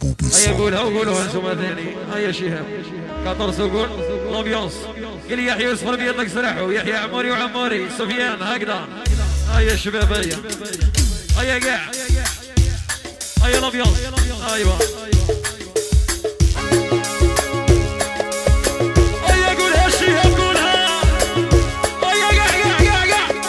هيا قولها وقولوها انتم ثاني. هيا شهاب 14 قول لامبيونس. قال لي يحيى يوسف ربي يطلق سلاحه، يحيى عموري وعموري سفيان هكذا. هيا الشباب هيا هيا كاع هيا لامبيونس. ايوا هيا قولها شهاب قولها. هيا كاع كاع كاع كاع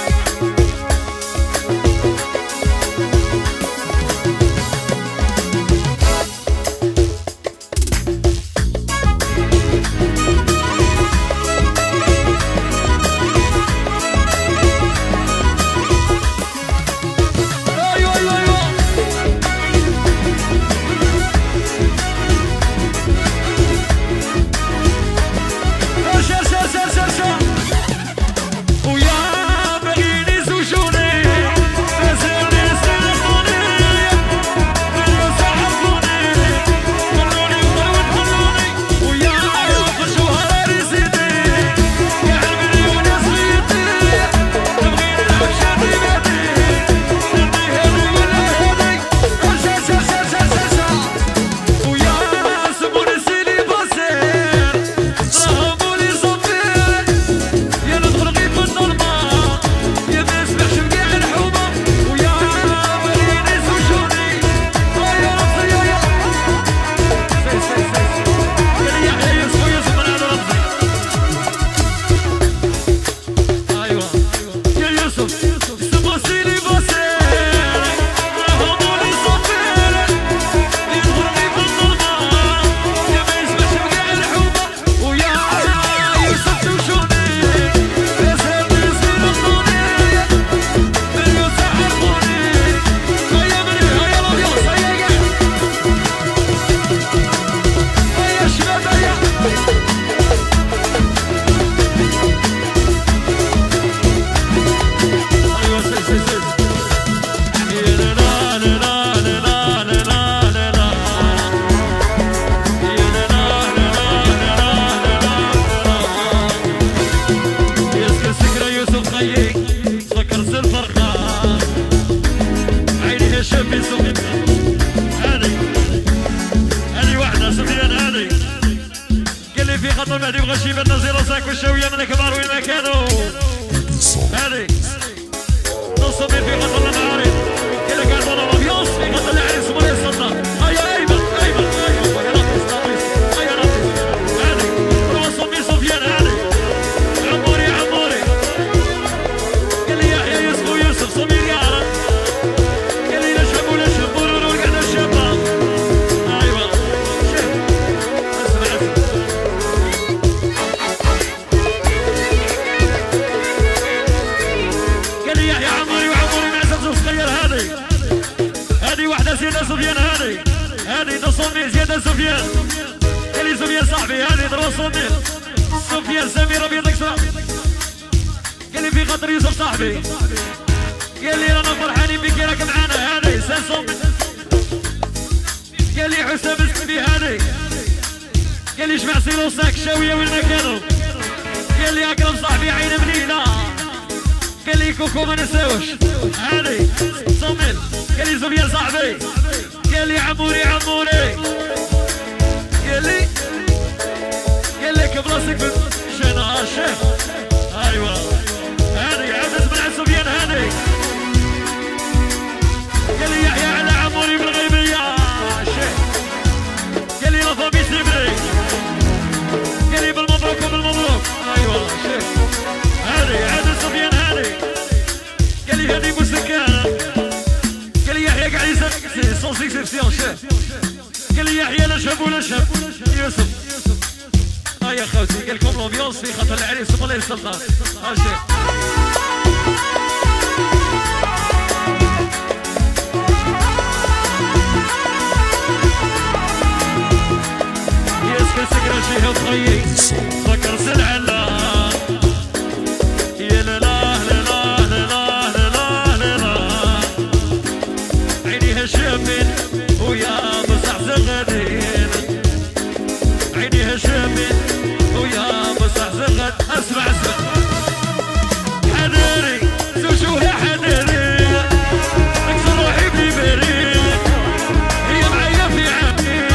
المهدي بغى يبان نزيرو ساك والشاوية من الكبار وين ما كانوا. هذه تصمير في خط المعارض كلا كان ولا لابيونس في خط العريس ولا يصدر. هيا ايمن ايمن ايمن ويا ناقص ناقص هيا ناقص. هذه روسمي سفيان. هذه عموري عموري قال لي يحيى يوسف ويوسف سمير يا عرب قال لي نشهب ونشهب ونور قاعد الشباب. ايوا شوف اسمع قال لي يحيى عموري وعموري معزز صغير. هذه واحدة زيادة سفيان. هذه تصميم زيادة سفيان. قال لي سفيان صاحبي. هذه تصميم سفيان سمير ابيض اكسر. قال لي في خاطر يوسف صاحبي. قال لي رانا فرحانين بك راك معانا. هذه سنصم. قال لي حسام السبي. هذه قال لي جمع سيلو ساك شاوية وين ما كانوا. قال لي اكرم صاحبي عين منينة. قال لي كوكو ما نساوش. هذه صميل. قال لي سفيان صاحبي. قال لي عموري عموري. قال لك براسك شنا الشيخ. ايوا هذه عبد بن سفيان. هذه قال لي يحيى على عموري بالغيبية الشيخ. قال لي رفا بيسيبري. قال لي بالمبروك وبالمبروك. ايوا شيخ. هذه عبد سفيان. هذه قال لي هذه مسكانة. قال لي يحيى قاعد يسال سون سيكسيبسيون شيخ. قال لي يحيى نشهب ونشهب يوسف. هيا خوتي قال لكم لومبيونس في خاطر العريس ولا السلطان. ها شيخ يسكر سكر شيخ طيب سكر سلعنا. يا لا لا لا لا لا لا عينيها شامين ويا مصحصح غدير. عينيها شامين ويا مصحصح غد. اسمع اسمع حناري سوشوها حناري اكسر روحي بليبري. هي معايا في عامي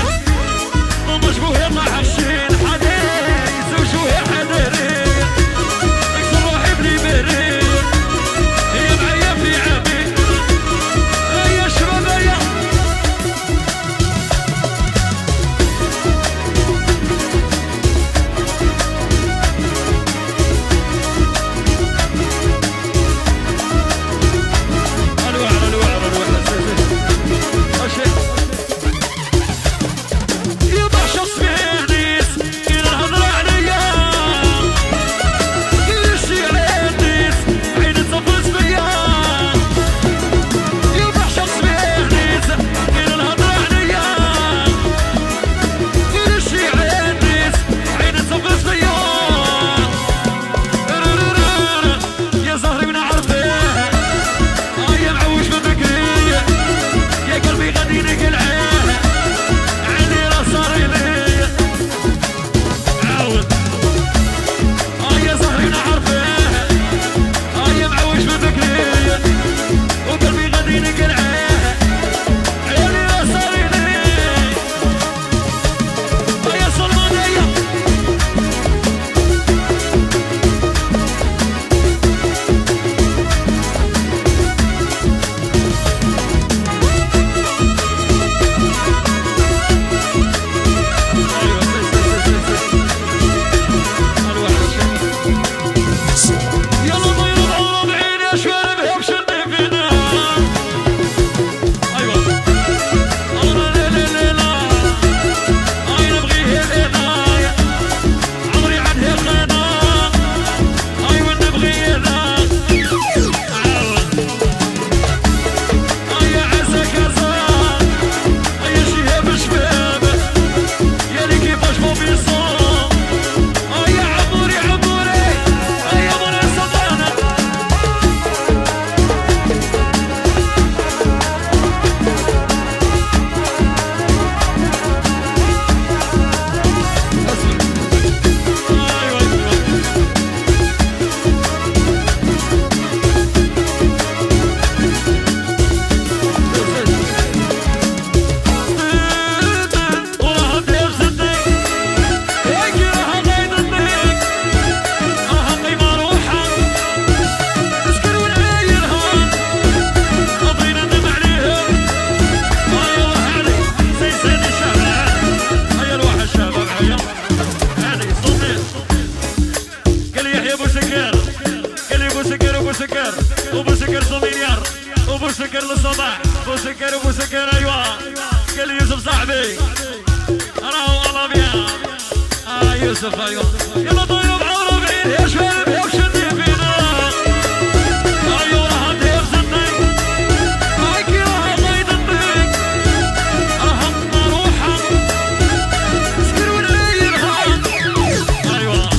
يوسف ايوه يلا طيب عمرو بعيد يا شباب يا وشدي فينا ايوه راح ندير زني هاكي راح ضيد الطريق راح نروحها سكر ونعير هاك ايوه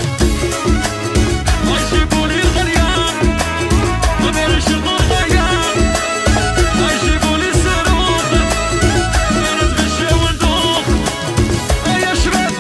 يجيبوا لي الغليان ما بيرش الضيان يجيبوا لي الصاروخ نتغشى وندوخ يا شباب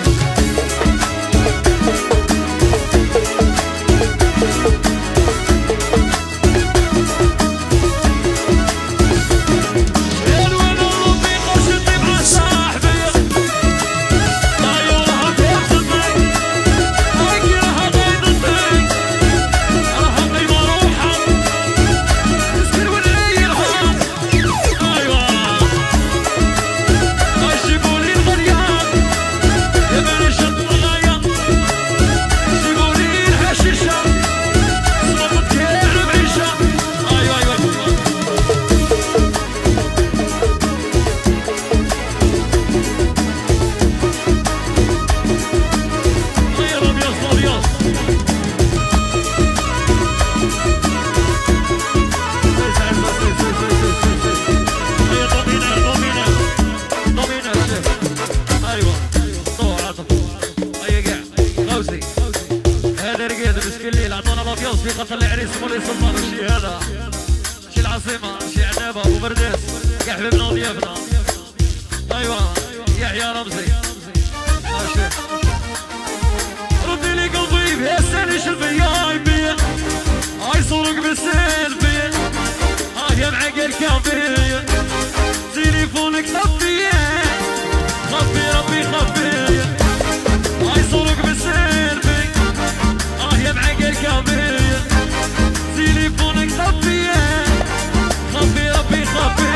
في قتل العريس مولي سلطان الشي هذا شي العاصمة شي عنابة أبو برديس يا حبيبنا وضيافنا أيوة يحيى رمزي ماشي ردي لي قلبي بهالسنش الفيايبي هاي صورك بالسيلفي يا معقل كافي تليفونك خفي خفي ربي خفي هاي صورك بالسيلفي يا معقل كافي تليفونك خفي خفي ربي خفي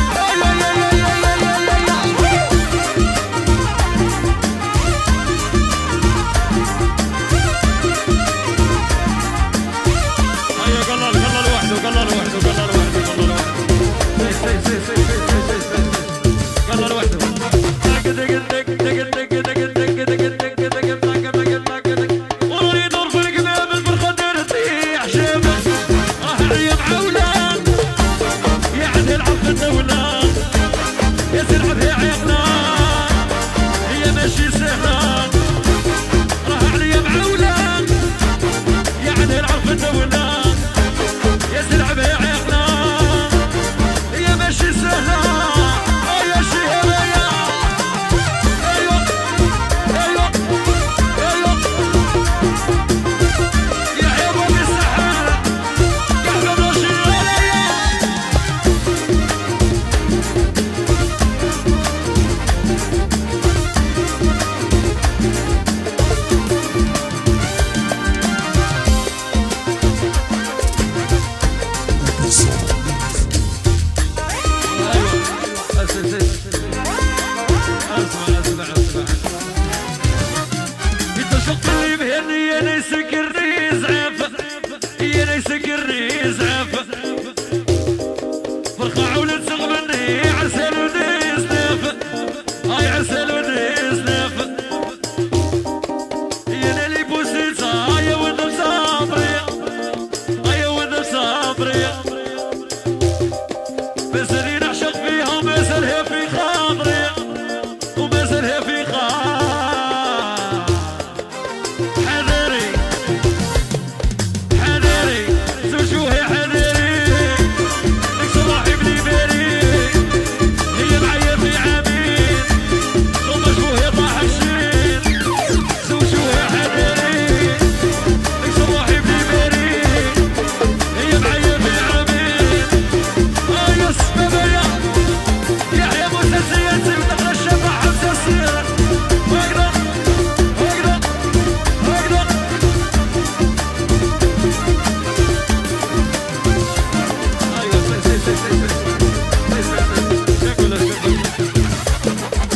هيا قلل وحده قلل وحده قلل وحده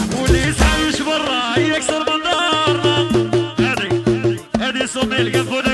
يكسر من دارنا هذه صوت القفل